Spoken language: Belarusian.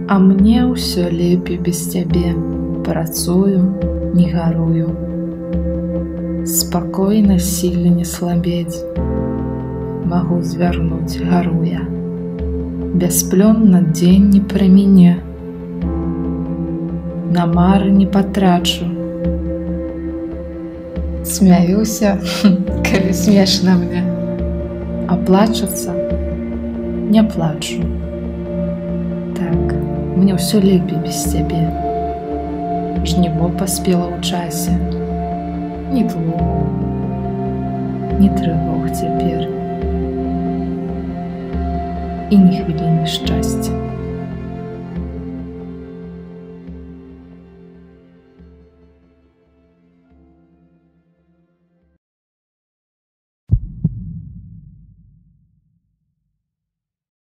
А мне ўсё лепей без цябе. Працую, не гарую. Спакойна сіле не слабець. Магу звярнуць гару я. Бясплённа дзень не праміне. На мары не патрачу. Смяюся, калі смешна мне. А плачуцца не плачу. Так, мне ўсё лепей без цябе. Жніво паспела ў часе. Ні плугу, ні трывог цяпер. І ні хвіліны шчасця.